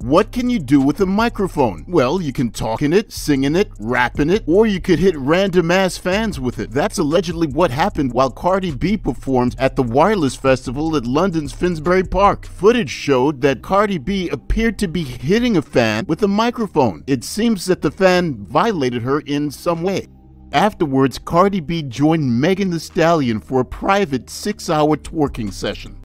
What can you do with a microphone? Well, you can talk in it, sing in it, rap in it, or you could hit random ass fans with it. That's allegedly what happened while Cardi B performed at the Wireless Festival at London's Finsbury Park. Footage showed that Cardi B appeared to be hitting a fan with a microphone. It seems that the fan violated her in some way. Afterwards, Cardi B joined Megan Thee Stallion for a private 6-hour twerking session.